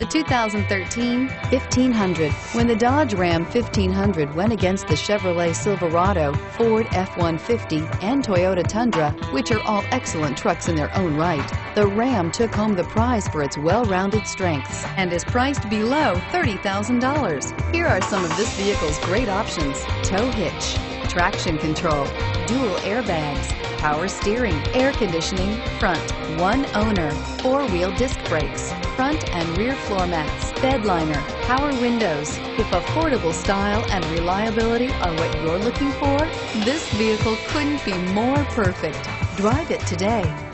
The 2013 1500. When the Dodge Ram 1500 went against the Chevrolet Silverado, Ford F-150, and Toyota Tundra, which are all excellent trucks in their own right, the Ram took home the prize for its well-rounded strengths and is priced below $30,000. Here are some of this vehicle's great options: tow hitch, traction control, dual airbags, power steering, air conditioning, front, one owner, four-wheel disc brakes, front and rear floor mats, bed liner, power windows. If affordable style and reliability are what you're looking for, this vehicle couldn't be more perfect. Drive it today.